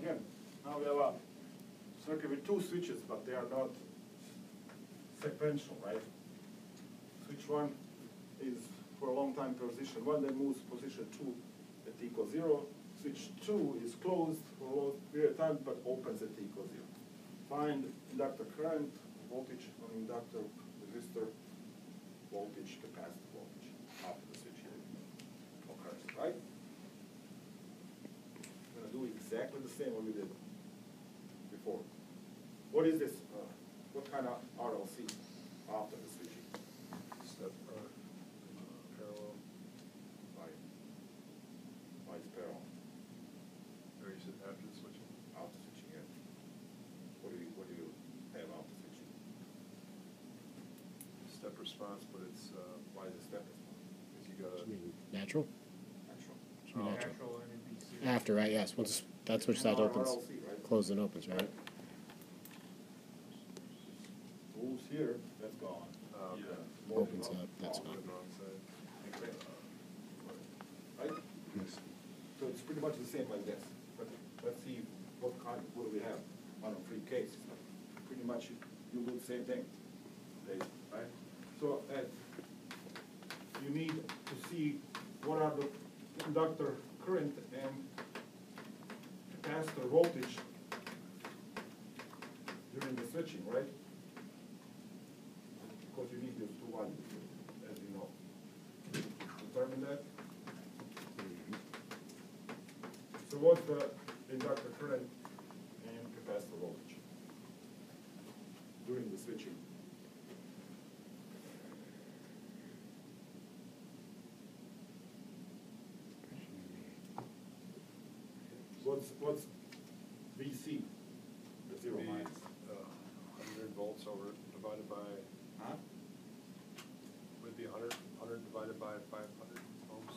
again, now we have a circuit with two switches, but they are not sequential, right? Switch 1 is for a long time position 1, then moves position 2 at t equals 0. Switch 2 is closed for a long period of time, but opens at t equals 0. Find inductor current, voltage on inductor, resistor, voltage, capacitor voltage after the switch occurs, right? We're going to do exactly the same what we did before. What is this? What kind of RLC after the switching? Step parallel. Why is parallel? Or you said after the switching? After switching, yeah. What do you have after switching? Step response, but it's Why is it step response? because you gotta. Natural? Natural. Should be natural. Natural and NBC. After, right, yes, once that switch side opens, RLC, right? closes and opens, right? Rules here, that's gone. Yeah. Opens up, that's gone. fine. Wrong side. Right? Yes. So it's pretty much the same like this. But let's see what do we have on a free case. Pretty much you do the same thing. Right? So you need to see what are the inductor current and capacitor voltage during the switching, right? Because you need those two values, as you know. Determine that. So what's the inductor current and capacitor voltage during the switching? What's VC, the zero Be, minus? 100 volts over divided by, Huh? would be 100 divided by 500 ohms.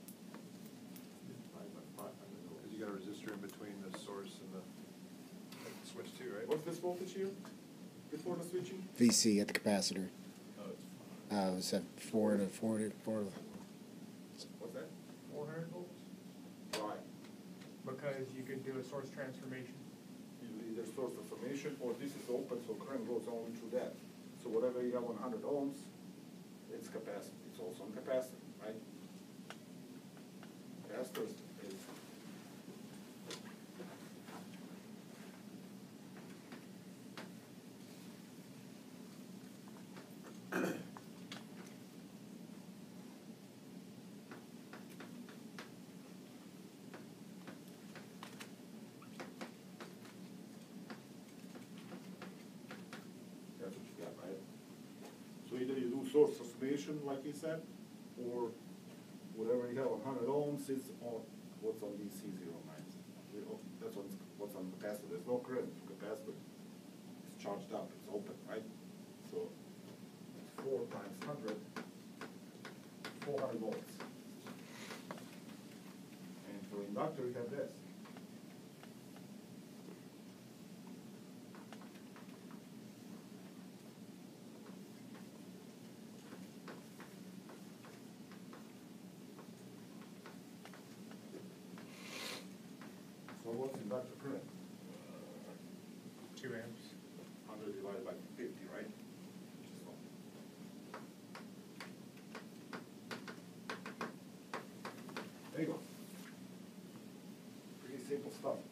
Because you got a resistor in between the source and the switch too, right? What's this voltage here before the switching? VC at the capacitor, Oh, it's was that 4 to 40, 4 to, what's that? 400 volts? Why? Because you could do a source transformation. Either source transformation or this is open, so current goes only through that. So whatever you have 100 ohms, it's capacitor. It's also on capacitor, right? Capacitor is that's what you got, right? So either you do source transformation, like he said, or whatever you have 100 ohms is on what's on DC 0 minus. That's what's on capacitor. There's no current to capacitor. It's charged up. It's open, right? So it's 4 times 100, 400 volts. And for inductor, you have this. So what's inductor current? 2 amps. 100 divided by 50, right? Which is There you go. Pretty simple stuff.